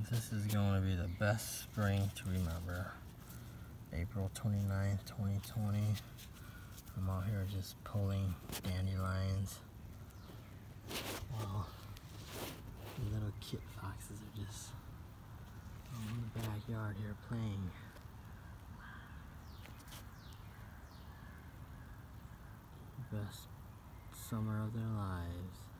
This is going to be the best spring to remember. April 29th, 2020. I'm out here just pulling dandelions. Wow. The little kit foxes are just in the backyard here playing. Best summer of their lives.